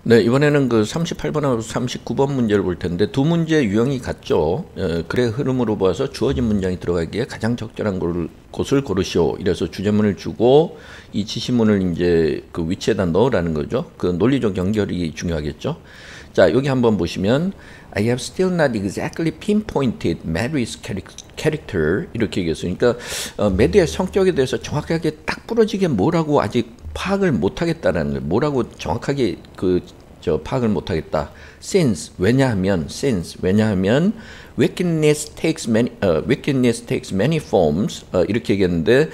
네, 이번에는 그 38번하고 39번 문제를 볼 텐데 두 문제 유형이 같죠. 글의 흐름으로 봐서 주어진 문장이 들어가기에 가장 적절한 곳을 고르시오. 이래서 주제문을 주고 이 지시문을 이제 그 위치에다 넣으라는 거죠. 그 논리적 연결이 중요하겠죠. 자, 여기 한번 보시면 I have still not exactly pinpointed Mary's character 이렇게 얘기했어요. 그러니까 메리의 성격에 대해서 정확하게 딱 부러지게 뭐라고 아직 파악을 못하겠다라는 거예요. 뭐라고 정확하게 파악을 못하겠다. Since 왜냐하면 wickedness takes many forms 이렇게 얘기했는데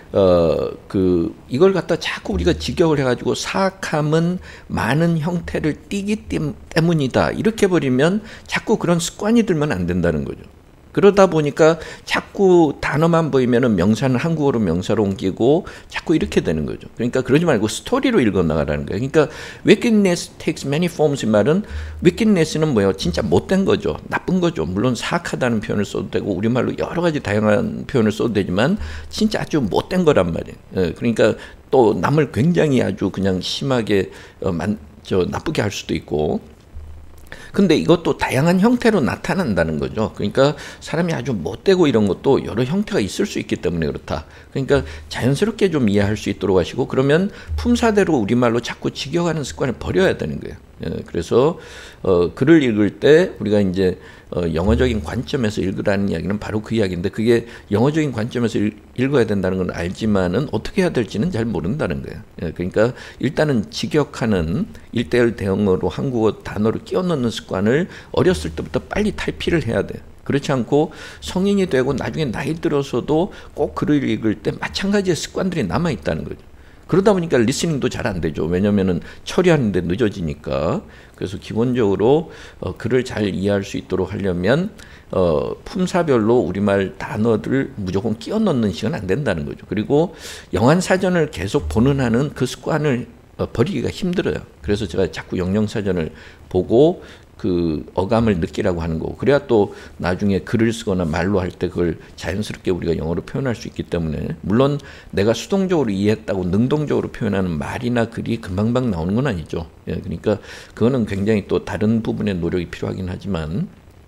이걸 갖다 자꾸 우리가 직역을 해가지고 사악함은 많은 형태를 띠기 때문이다 이렇게 버리면 자꾸 그런 습관이 들면 안 된다는 거죠. 그러다 보니까 자꾸 단어만 보이면은 명사는 한국어로 명사로 옮기고 자꾸 이렇게 되는 거죠. 그러니까 그러지 말고 스토리로 읽어나가라는 거예요. 그러니까 wickedness takes many forms 이 말은 wickedness는 뭐예요? 진짜 못된 거죠. 나쁜 거죠. 물론 사악하다는 표현을 써도 되고 우리말로 여러 가지 다양한 표현을 써도 되지만 진짜 아주 못된 거란 말이에요. 그러니까 또 남을 굉장히 아주 그냥 심하게 나쁘게 할 수도 있고 근데 이것도 다양한 형태로 나타난다는 거죠. 그러니까 사람이 아주 못되고 이런 것도 여러 형태가 있을 수 있기 때문에 그렇다. 그러니까 자연스럽게 좀 이해할 수 있도록 하시고 그러면 품사대로 우리말로 자꾸 직역하는 습관을 버려야 되는 거예요. 그래서 글을 읽을 때 우리가 이제 영어적인 관점에서 읽으라는 이야기는 바로 그 이야기인데 그게 영어적인 관점에서 읽어야 된다는 건 알지만은 어떻게 해야 될지는 잘 모른다는 거예요. 그러니까 일단은 직역하는 1:1 대응어로 한국어 단어를 끼워 넣는 습관을 어렸을 때부터 빨리 탈피를 해야 돼요. 그렇지 않고 성인이 되고 나중에 나이 들어서도 꼭 글을 읽을 때 마찬가지의 습관들이 남아 있다는 거죠. 그러다 보니까 리스닝도 잘 안 되죠. 왜냐면은 처리하는데 늦어지니까. 그래서 기본적으로 글을 잘 이해할 수 있도록 하려면 품사별로 우리말 단어들을 무조건 끼워 넣는 식은 안 된다는 거죠. 그리고 영한사전을 계속 보는 한은 그 습관을 버리기가 힘들어요. 그래서 제가 자꾸 영영사전을 보고 그 어감을 느끼라고 하는 거고 그래야 또 나중에 글을 쓰거나 말로 할 때 그걸 자연스럽게 우리가 영어로 표현할 수 있기 때문에 물론 내가 수동적으로 이해했다고 능동적으로 표현하는 말이나 글이 금방방 나오는 건 아니죠. 그러니까 그거는 굉장히 또 다른 부분의 노력이 필요하긴 하지만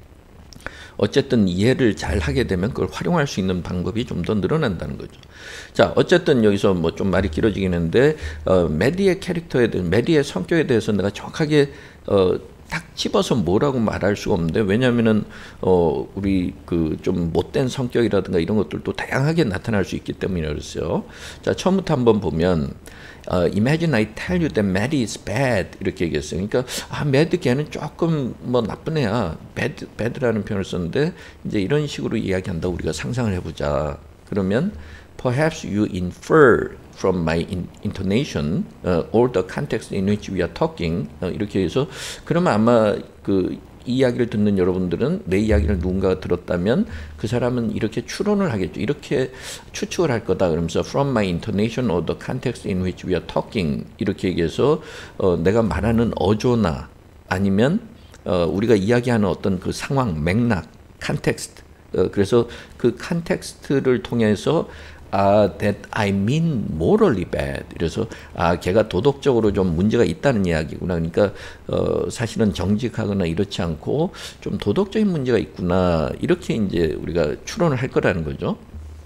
어쨌든 이해를 잘 하게 되면 그걸 활용할 수 있는 방법이 좀 더 늘어난다는 거죠. 자, 어쨌든 여기서 뭐 좀 말이 길어지긴 했는데 메리의 캐릭터에 대해 메리의 성격에 대해서 내가 정확하게 딱 집어서 뭐라고 말할 수가 없는데 왜냐하면은 우리 그 좀 못된 성격이라든가 이런 것들도 다양하게 나타날 수 있기 때문에 그랬어요. 자, 처음부터 한번 보면 Imagine I tell you that Maddie is bad 이렇게 얘기했어요. 그러니까 Maddie 걔는 조금 뭐 나쁜 애야. bad라는 표현을 썼는데 이제 이런 식으로 이야기한다고 우리가 상상을 해보자. 그러면 Perhaps you infer from my intonation or the context in which we are talking 이렇게 해서 그러면 아마 이 이야기를 듣는 여러분들은 내 이야기를 누군가가 들었다면 그 사람은 이렇게 추론을 하겠죠. 이렇게 추측을 할 거다. 그러면서 from my intonation or the context in which we are talking 이렇게 얘기해서 내가 말하는 어조나 아니면 우리가 이야기하는 어떤 그 상황, 맥락, 컨텍스트 그래서 그 컨텍스트를 통해서 that I mean morally bad. 그래서 걔가 도덕적으로 좀 문제가 있다는 이야기구나. 그러니까 사실은 정직하거나 이렇지 않고 좀 도덕적인 문제가 있구나. 이렇게 이제 우리가 추론을 할 거라는 거죠.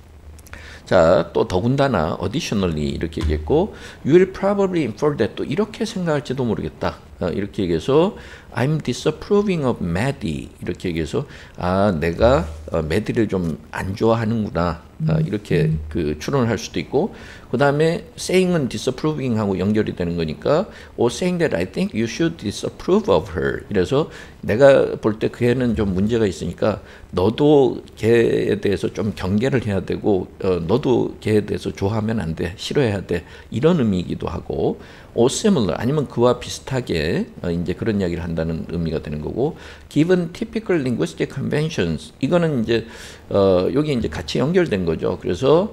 자, 또 더군다나 additionally 이렇게 얘기했고 you will probably infer that 또 이렇게 생각할지도 모르겠다. 이렇게 얘기해서 I'm disapproving of Maddie 이렇게 얘기해서 내가 Maddie를 좀 안 좋아하는구나. 이렇게 추론을 할 수도 있고 그 다음에 saying은 disapproving하고 연결이 되는 거니까 or saying that I think you should disapprove of her 이래서 내가 볼 때 그 애는 좀 문제가 있으니까 너도 걔에 대해서 좀 경계를 해야 되고 너도 걔에 대해서 좋아하면 안 돼 싫어해야 돼 이런 의미이기도 하고 or similar 아니면 그와 비슷하게 이제 그런 이야기를 한다는 의미가 되는 거고 given typical linguistic conventions 이거는 이제 여기 이제 같이 연결된 거죠. 그래서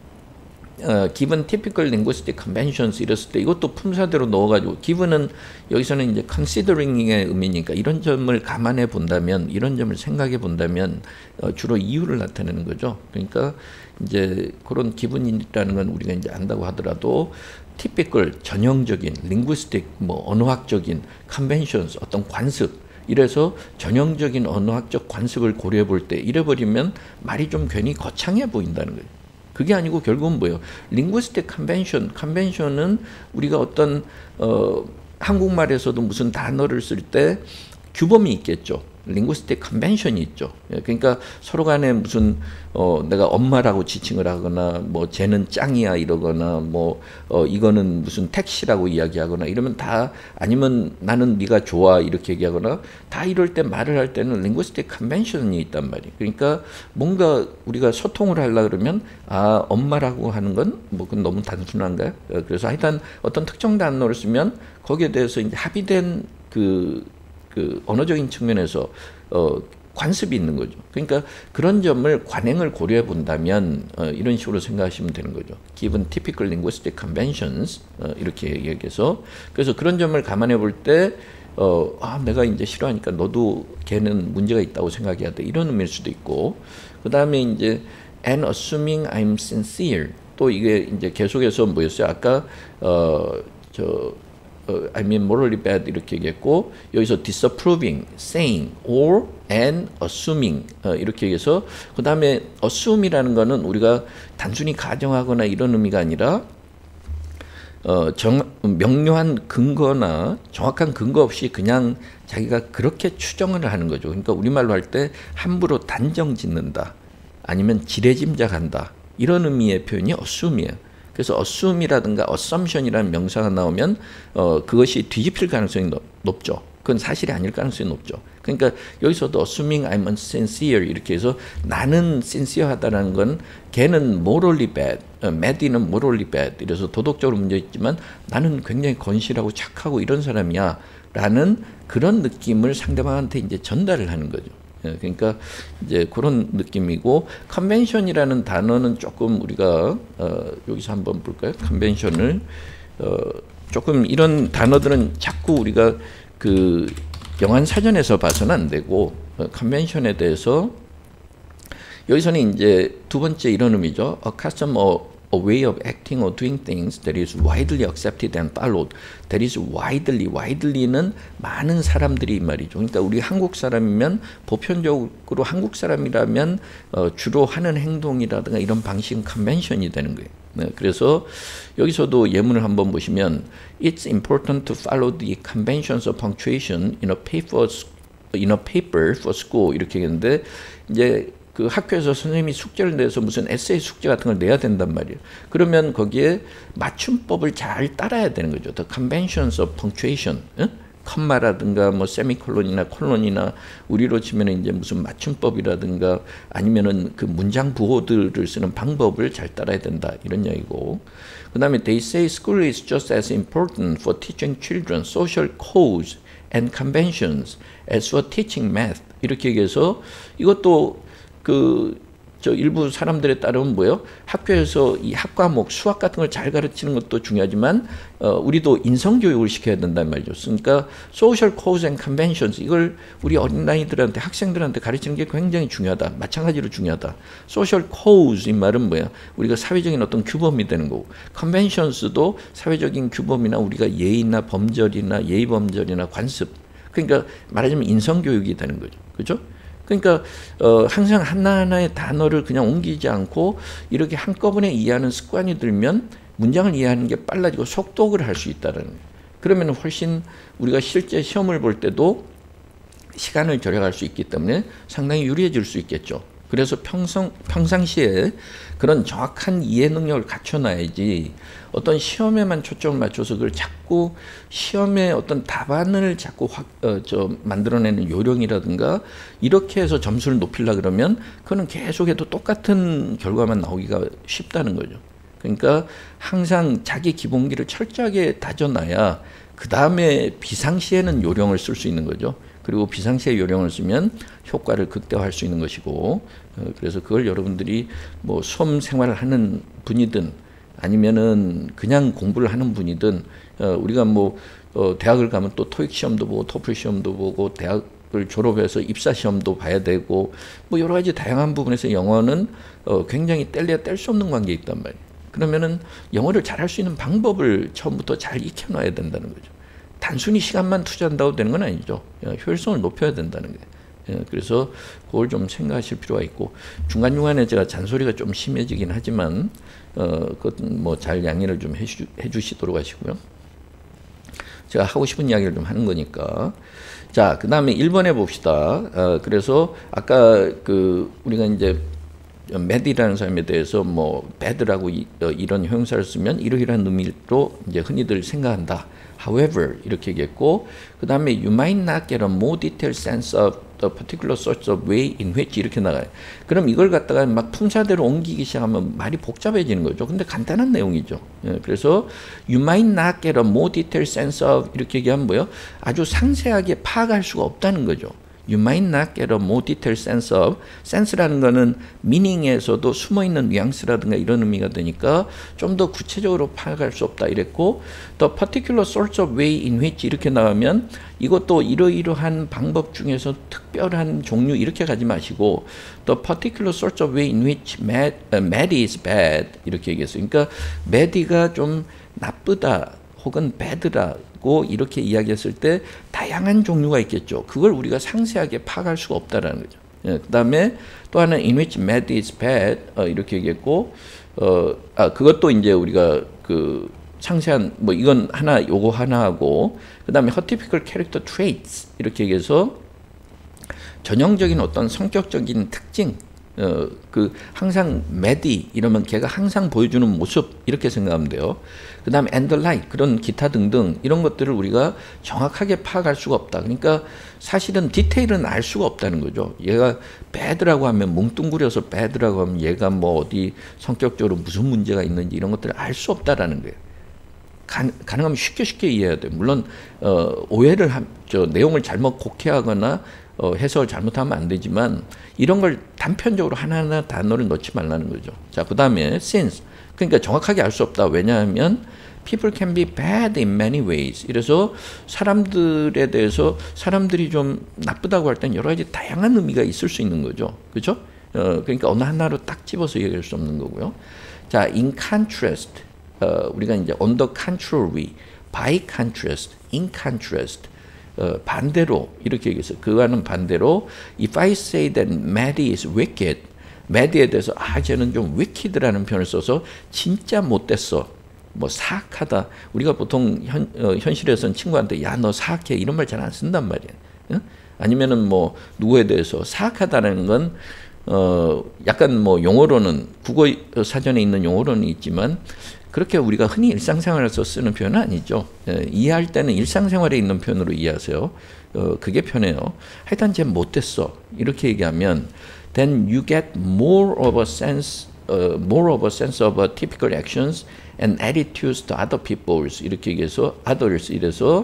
given typical linguistic conventions 이랬을 때 이것도 품사대로 넣어가지고 given은 여기서는 이제 considering의 의미니까 이런 점을 감안해 본다면 이런 점을 생각해 본다면 주로 이유를 나타내는 거죠. 그러니까 이제 그런 기분이라는 건 우리가 이제 안다고 하더라도 typical 전형적인 linguistic 뭐 언어학적인 conventions 어떤 관습 이래서 전형적인 언어학적 관습을 고려해 볼 때 이래 버리면 말이 좀 괜히 거창해 보인다는 거예요. 그게 아니고 결국은 뭐예요? linguistic convention은 우리가 어떤 한국말에서도 무슨 단어를 쓸 때 규범이 있겠죠. linguistic convention이 있죠. 그러니까 서로 간에 무슨 내가 엄마라고 지칭을 하거나 뭐 쟤는 짱이야 이러거나 뭐 이거는 무슨 택시라고 이야기하거나 이러면 다 아니면 나는 네가 좋아 이렇게 얘기하거나 다 이럴 때 말을 할 때는 linguistic convention이 있단 말이에요. 그러니까 뭔가 우리가 소통을 하려 그러면 아 엄마라고 하는 건 뭐 그건 너무 단순한가요? 그래서 하여튼 어떤 특정 단어를 쓰면 거기에 대해서 이제 합의된 그 언어적인 측면에서 관습이 있는 거죠. 그러니까 그런 점을 관행을 고려해 본다면 이런 식으로 생각하시면 되는 거죠. Given typical linguistic conventions 이렇게 얘기해서 그래서 그런 점을 감안해 볼 때 내가 이제 싫어하니까 너도 걔는 문제가 있다고 생각해야 돼 이런 의미일 수도 있고 그 다음에 이제 and assuming I'm sincere 또 이게 이제 계속해서 뭐였어요? 아까 I mean morally bad 이렇게 얘기했고 여기서 disapproving, saying, or, and assuming 이렇게 얘기해서 그 다음에 assume이라는 거는 우리가 단순히 가정하거나 이런 의미가 아니라 명료한 근거나 정확한 근거 없이 그냥 자기가 그렇게 추정을 하는 거죠. 그러니까 우리말로 할 때 함부로 단정 짓는다 아니면 지레짐작한다 이런 의미의 표현이 assume이에요. 그래서 assume이라든가 assumption이라는 명사가 나오면 그것이 뒤집힐 가능성이 높죠. 그건 사실이 아닐 가능성이 높죠. 그러니까 여기서도 assuming I'm sincere 이렇게 해서 나는 sincere하다는 건 걔는 morally bad, Maddie는 morally bad 이래서 도덕적으로 문제 있지만 나는 굉장히 건실하고 착하고 이런 사람이야 라는 그런 느낌을 상대방한테 이제 전달을 하는 거죠. 그러니까 이제 그런 느낌이고 컨벤션이라는 단어는 조금 우리가 여기서 한번 볼까요? 컨벤션을 조금 이런 단어들은 자꾸 우리가 그 영한 사전에서 봐서는 안 되고 컨벤션에 대해서 여기서는 이제 두 번째 이런 의미죠. A custom or a way of acting or doing things that is widely accepted and followed. That is widely는 많은 사람들이 이 말이죠. 그러니까 우리 한국 사람이면 보편적으로 한국 사람이라면 주로 하는 행동이라든가 이런 방식은 컨벤션이 되는 거예요. 네, 그래서 여기서도 예문을 한번 보시면 It's important to follow the conventions of punctuation in a paper for school 이렇게 했는데 이제 그 학교에서 선생님이 숙제를 내서 무슨 에세이 숙제 같은 걸 내야 된단 말이에요. 그러면 거기에 맞춤법을 잘 따라야 되는 거죠. The conventions of punctuation, 컴마라든가 뭐 세미콜론이나 콜론이나 우리로 치면 이제 무슨 맞춤법이라든가 아니면은 그 문장 부호들을 쓰는 방법을 잘 따라야 된다 이런 이야기고. 그다음에 they say school is just as important for teaching children social codes and conventions as for teaching math 이렇게 얘기해서 이것도 일부 사람들에 따르면 뭐예요? 학교에서 이 학과목, 수학 같은 걸 잘 가르치는 것도 중요하지만, 우리도 인성교육을 시켜야 된다는 말이죠. 그러니까, social codes and conventions, 이걸 우리 어린아이들한테, 학생들한테 가르치는 게 굉장히 중요하다. 마찬가지로 중요하다. social codes, 이 말은 뭐야? 우리가 사회적인 어떤 규범이 되는 거고, conventions도 사회적인 규범이나 우리가 예의나 범절이나 예의범절이나 관습. 그러니까 말하자면 인성교육이 되는 거죠. 그죠? 그러니까 항상 하나하나의 단어를 그냥 옮기지 않고 이렇게 한꺼번에 이해하는 습관이 들면 문장을 이해하는 게 빨라지고 속독을 할 수 있다는 거예요. 그러면 훨씬 우리가 실제 시험을 볼 때도 시간을 절약할 수 있기 때문에 상당히 유리해질 수 있겠죠. 그래서 평상시에 그런 정확한 이해 능력을 갖춰놔야지 어떤 시험에만 초점을 맞춰서 그걸 자꾸 시험의 어떤 답안을 자꾸 만들어내는 요령이라든가 이렇게 해서 점수를 높이려고 그러면 그거는 계속해도 똑같은 결과만 나오기가 쉽다는 거죠. 그러니까 항상 자기 기본기를 철저하게 다져놔야 그 다음에 비상시에는 요령을 쓸 수 있는 거죠. 그리고 비상시에 요령을 쓰면 효과를 극대화할 수 있는 것이고, 그래서 그걸 여러분들이 뭐 수험 생활을 하는 분이든 아니면은 그냥 공부를 하는 분이든 우리가 뭐 대학을 가면 또 토익 시험도 보고 토플 시험도 보고 대학을 졸업해서 입사 시험도 봐야 되고 뭐 여러 가지 다양한 부분에서 영어는 굉장히 뗄래야 뗄 수 없는 관계에 있단 말이에요. 그러면은 영어를 잘할 수 있는 방법을 처음부터 잘 익혀놔야 된다는 거죠. 단순히 시간만 투자한다고 되는 건 아니죠. 효율성을 높여야 된다는 거예요. 그래서 그걸 좀 생각하실 필요가 있고, 중간중간에 제가 잔소리가 좀 심해지긴 하지만 그것은 뭐 잘 양해를 좀 해주시도록 하시고요. 제가 하고 싶은 이야기를 좀 하는 거니까. 자, 그 다음에 1번에 봅시다. 그래서 아까 우리가 이제 mad이라는 사람에 대해서 뭐 bad라고 이런 형용사를 쓰면 이러이러한 의미로 이제 흔히들 생각한다. However 이렇게 얘기했고, 그 다음에 you might not get a more detailed sense of the particular sorts of way in which 이렇게 나가요. 그럼 이걸 갖다가 막 품사대로 옮기기 시작하면 말이 복잡해지는 거죠. 근데 간단한 내용이죠. 그래서 you might not get a more detailed sense of 이렇게 얘기하면 뭐예요? 아주 상세하게 파악할 수가 없다는 거죠. You might not get a more detailed sense of. sense라는 거는 meaning에서도 숨어있는 뉘앙스라든가 이런 의미가 되니까 좀 더 구체적으로 파악할 수 없다 이랬고, the particular sorts of way in which 이렇게 나오면 이것도 이러이러한 방법 중에서 특별한 종류 이렇게 가지 마시고 the particular sorts of way in which mad is bad 이렇게 얘기했어요. 그러니까 mad가 좀 나쁘다 혹은 bad라고 이렇게 이야기했을 때 다양한 종류가 있겠죠. 그걸 우리가 상세하게 파악할 수가 없다라는 거죠. 그 다음에 또 하나 in which mad is bad 이렇게 얘기했고, 그것도 이제 우리가 상세한 뭐 이건 하나 요거 하나 하고, 그 다음에 her typical character traits 이렇게 얘기해서 전형적인 어떤 성격적인 특징, 항상 mad이 이러면 걔가 항상 보여주는 모습 이렇게 생각하면 돼요. 그 다음에 and the like 그런 기타 등등 이런 것들을 우리가 정확하게 파악할 수가 없다. 그러니까 사실은 디테일은 알 수가 없다는 거죠. 얘가 bad라고 하면 뭉뚱그려서 bad라고 하면 얘가 뭐 어디 성격적으로 무슨 문제가 있는지 이런 것들을 알 수 없다라는 거예요. 가능하면 쉽게 이해해야 돼요. 물론 오해를 내용을 잘못 곡해하거나 해석을 잘못하면 안 되지만 이런 걸 단편적으로 하나하나 단어를 넣지 말라는 거죠. 자, 그 다음에 since 그러니까 정확하게 알 수 없다. 왜냐하면 people can be bad in many ways. 이래서 사람들에 대해서 사람들이 좀 나쁘다고 할 땐 여러 가지 다양한 의미가 있을 수 있는 거죠. 그렇죠? 그러니까 어느 하나로 딱 집어서 얘기할 수 없는 거고요. 자, in contrast 우리가 이제 on the contrary, by contrast, in contrast 반대로 이렇게 얘기했어요. 그와는 반대로 if I say that Maddie is wicked, Maddie에 대해서 쟤는 좀 wicked라는 표현을 써서 진짜 못됐어, 뭐 사악하다. 우리가 보통 현실에서는 친구한테 야 너 사악해 이런 말 잘 안 쓴단 말이에요. 아니면은 뭐 누구에 대해서 사악하다는 건 약간 뭐 용어로는 국어 사전에 있는 용어로는 있지만 그렇게 우리가 흔히 일상생활에서 쓰는 표현은 아니죠. 이해할 때는 일상생활에 있는 표현으로 이해하세요. 그게 편해요. 하여튼 쟤 못됐어 이렇게 얘기하면 then you get more of a sense of typical actions and attitudes to other people's 이렇게 얘기해서 others 이래서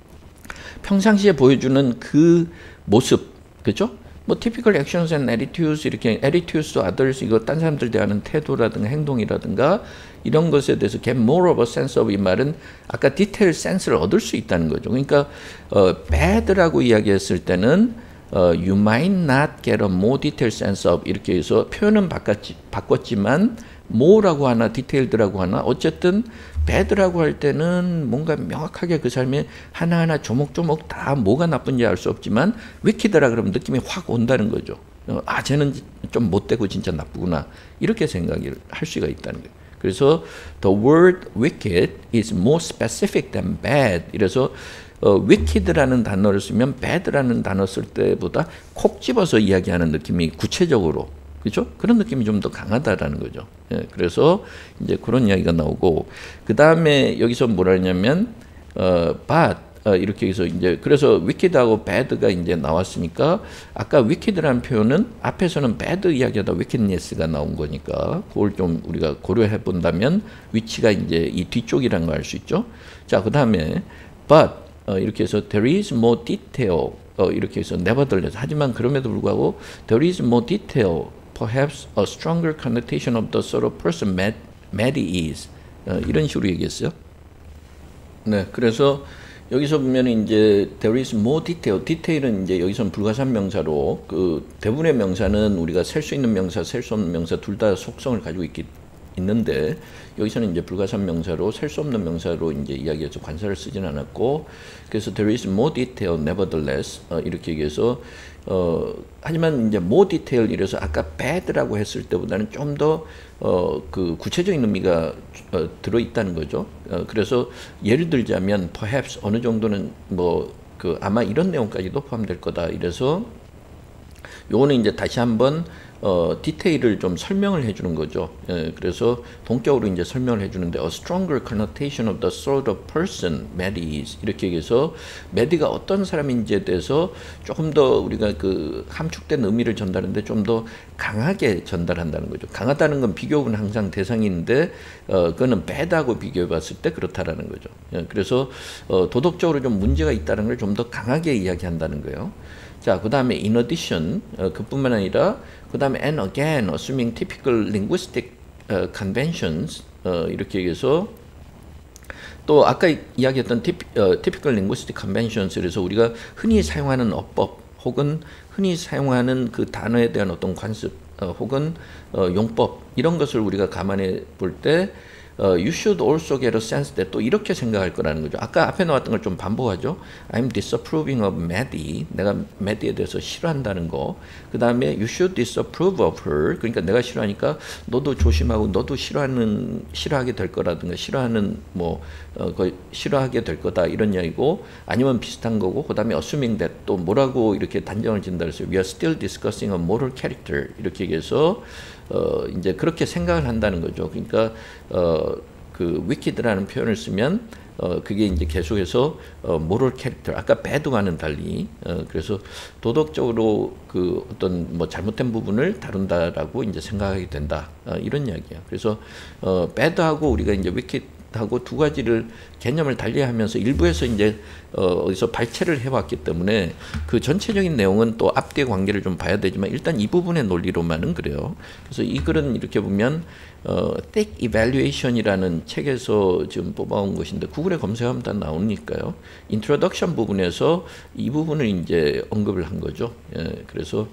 평상시에 보여주는 그 모습, 그렇죠? 뭐 typical actions and attitudes 이렇게 attitudes to others 이거 딴 사람들 대하는 태도라든가 행동이라든가 이런 것에 대해서 get more of a sense of 이 말은 아까 detail sense를 얻을 수 있다는 거죠. 그러니까 bad라고 이야기했을 때는 you might not get a more detailed sense of 이렇게 해서 표현은 바꿨지만 more라고 하나 detailed라고 하나 어쨌든 bad라고 할 때는 뭔가 명확하게 그 삶에 하나하나 조목조목 다 뭐가 나쁜지 알 수 없지만 wicked라 그러면 느낌이 확 온다는 거죠. 쟤는 좀 못되고 진짜 나쁘구나 이렇게 생각을 할 수가 있다는 거예요. 그래서 the word wicked is more specific than bad. 이래서 wicked라는 단어를 쓰면 bad라는 단어 쓸 때보다 콕 집어서 이야기하는 느낌이 구체적으로 그렇죠? 그런 느낌이 좀 더 강하다라는 거죠. 그래서 이제 그런 이야기가 나오고 그 다음에 여기서 뭐라 하냐면 but 이렇게 해서 이제 그래서 wicked하고 bad가 이제 나왔으니까 아까 wicked라는 표현은 앞에서는 bad 이야기하다 wickedness가 나온 거니까 그걸 좀 우리가 고려해 본다면 위치가 이제 이 뒤쪽이라는 걸 알 수 있죠. 자, 그 다음에 but 이렇게 해서 there is more detail 이렇게 해서 nevertheless 하지만 그럼에도 불구하고 there is more detail perhaps a stronger connotation of the sort of person Maddie is 이런 식으로 얘기했어요. 네, 그래서 여기서 보면 이제 there is more detail, detail은 이제 여기서는 불가산 명사로 그 대부분의 명사는 우리가 셀 수 있는 명사, 셀 수 없는 명사 둘 다 속성을 가지고 있기 있는데 여기서는 이제 불가산 명사로 셀 수 없는 명사로 이제 이야기해서 관사를 쓰진 않았고 그래서 there is more detail nevertheless 이렇게 얘기해서 하지만 이제 more detail 이래서 아까 bad라고 했을 때보다는 좀 더 그 구체적인 의미가 들어 있다는 거죠. 그래서 예를 들자면 perhaps 어느 정도는 뭐 그 아마 이런 내용까지도 포함될 거다. 이래서 요거는 이제 다시 한번 디테일을 좀 설명을 해주는 거죠. 그래서 본격으로 이제 설명을 해주는데 a stronger connotation of the sort of person Maddie is 이렇게 얘기해서 매디가 어떤 사람인지에 대해서 조금 더 우리가 그 함축된 의미를 전달하는데 좀 더 강하게 전달한다는 거죠. 강하다는 건 비교는 항상 대상인데 그거는 bad하고 비교해 봤을 때 그렇다라는 거죠. 그래서 도덕적으로 좀 문제가 있다는 걸 좀 더 강하게 이야기한다는 거예요. 자, 그 다음에 in addition, 그뿐만 아니라 그 다음에 and again, assuming typical linguistic conventions 이렇게 얘기해서 또 아까 이야기했던 typical linguistic conventions 그래서 우리가 흔히 사용하는 어법 혹은 흔히 사용하는 그 단어에 대한 어떤 관습 혹은 용법 이런 것을 우리가 감안해 볼 때 you should also get a sense that 또 이렇게 생각할 거라는 거죠. 아까 앞에 나왔던 걸 좀 반복하죠. I'm disapproving of Maddie. 내가 Maddie에 대해서 싫어한다는 거. 그 다음에 you should disapprove of her. 그러니까 내가 싫어하니까 너도 조심하고 너도 싫어하게 될 거라든가 싫어하는 싫어하게 될 거다 이런 이야기고 아니면 비슷한 거고 그 다음에 assuming that 또 뭐라고 이렇게 단정을 짓는다 그래서 we are still discussing a moral character 이렇게 얘기해서 이제 그렇게 생각을 한다는 거죠. 그러니까 그 wicked라는 표현을 쓰면 그게 이제 계속해서 moral character 아까 bad와는 달리 그래서 도덕적으로 그 어떤 뭐 잘못된 부분을 다룬다라고 이제 생각하게 된다 이런 이야기야. 그래서 bad하고 우리가 이제 wicked 하고 두 가지를 개념을 달리하면서 일부에서 이제 어디서 발췌를 해왔기 때문에 그 전체적인 내용은 또 앞뒤의 관계를 좀 봐야 되지만 일단 이 부분의 논리로만은 그래요. 그래서 이 글은 이렇게 보면 Thick Evaluation이라는 책에서 지금 뽑아온 것인데 구글에 검색하면 다 나오니까요. 인트로덕션 부분에서 이 부분을 이제 언급을 한 거죠. 그래서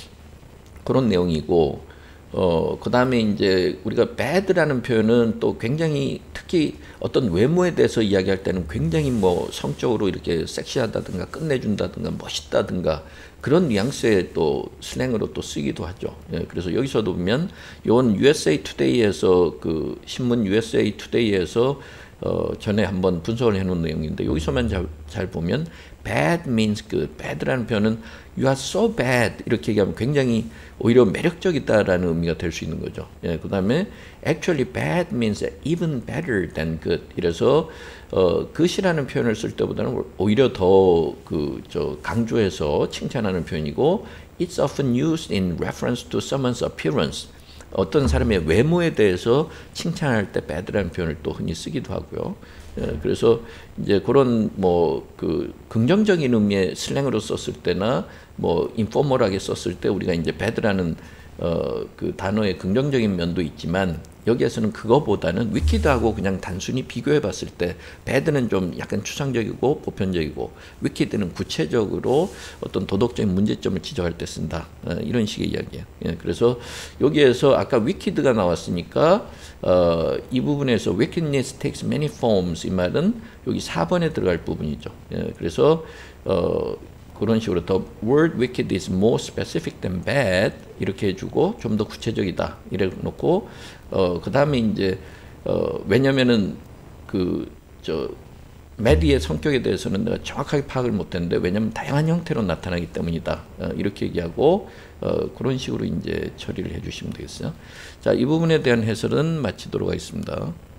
그런 내용이고. 그 다음에 이제 우리가 bad라는 표현은 또 굉장히 특히 어떤 외모에 대해서 이야기할 때는 굉장히 뭐 성적으로 이렇게 섹시하다든가 끝내준다든가 멋있다든가 그런 뉘앙스의 또 슬랭으로 또 쓰기도 하죠. 그래서 여기서도 보면 이건 USA Today에서 그 신문 USA Today에서 전에 한번 분석을 해놓은 내용인데 여기서만 잘 보면 bad means good. bad라는 표현은 you are so bad 이렇게 얘기하면 굉장히 오히려 매력적이다라는 의미가 될 수 있는 거죠. 그 다음에 actually bad means even better than good. 이래서 good이라는 표현을 쓸 때보다는 오히려 더 강조해서 칭찬하는 표현이고 it's often used in reference to someone's appearance. 어떤 사람의 외모에 대해서 칭찬할 때 bad라는 표현을 또 흔히 쓰기도 하고요. 그래서 이제 그런 그 긍정적인 의미의 슬랭으로 썼을 때나 인포멀하게 썼을 때 우리가 이제 bad라는 그 단어의 긍정적인 면도 있지만 여기에서는 그거보다는 wicked하고 그냥 단순히 비교해 봤을 때 bad는 좀 약간 추상적이고 보편적이고 wicked는 구체적으로 어떤 도덕적인 문제점을 지적할 때 쓴다. 이런 식의 이야기예요. 그래서 여기에서 아까 wicked가 나왔으니까 이 부분에서 wickedness takes many forms 이 말은 여기 4번에 들어갈 부분이죠. 그래서 그런 식으로 the word wicked is more specific than bad 이렇게 해주고 좀 더 구체적이다 이래 놓고 그 다음에 이제 왜냐면은 메디의 성격에 대해서는 내가 정확하게 파악을 못했는데 왜냐면 다양한 형태로 나타나기 때문이다 이렇게 얘기하고 그런 식으로 이제 처리를 해주시면 되겠어요. 자, 이 부분에 대한 해설은 마치도록 하겠습니다.